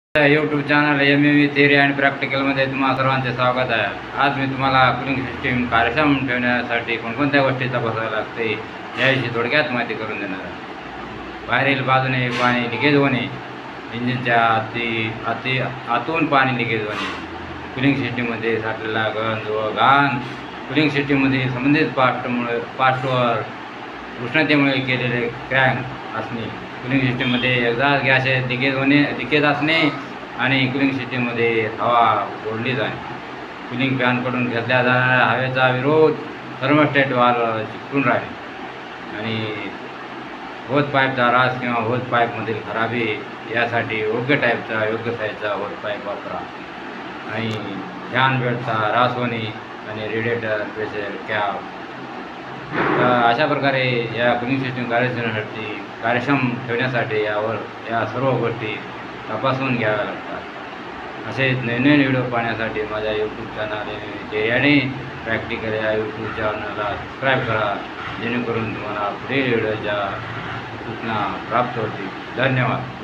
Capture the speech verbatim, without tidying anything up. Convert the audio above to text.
YouTube channel M M theory and प्रॅक्टिकलमध्ये तुम्हा सर्वांचे स्वागत आहे। आज मी तुम्हाला कुलिंग सिस्टीम कार्यक्षम ठेवण्यासाठी कोणकोणत्या गोष्टी तपासाव्या लागते याविषयी थोडक्यात माहिती करून देणार आहे। बाहेरील बाजूने पाणी लिकेज होणे, इंजिनच्या आती आती आतून पाणी लिकेज होणे, कुलिंग सिस्टीममध्ये साठलेला गंज व घाण, कुलिंग सिस्टीममध्ये संबंधित पार्टमुळे पार्टवर उष्णतेमुळे केलेले क्रॅक असणे, कुलिंग सिस्टीममध्ये एक्झॉस्ट गॅस लिकेज होणे लिकेज असणे आणि कुलिंग सिस्टीममध्ये हवा ओढली जाणे, कुलिंग फॅनकडून घेतल्या जाणाऱ्या हवेचा विरोध थर्मोस्टॅट वाल्व चिकटून राहणे आणि होत पाईपचा रास किंवा होत पाईपमधील खराबी यासाठी योग्य टाईपचा योग्य साईजचा होत पाईप वापरा आणि फॅन बेल्टचा रास होणे आणि रेडिएटर प्रेशर कॅप। अशा प्रकारे या कुलिंग सिस्टीम कार्यक्षमतेसाठी कार्यक्षम ठेवण्यासाठी यावर या सर्व गोष्टी तपासून घ्याव्या लागतात। असेच नवीन व्हिडिओ पाहण्यासाठी माझ्या यूट्यूब चॅनल जे आणि प्रॅक्टिकल या यूट्यूब चॅनलला सबस्क्राईब करा, जेणेकरून तुम्हाला पुढील व्हिडिओच्या सूचना प्राप्त होतील। धन्यवाद।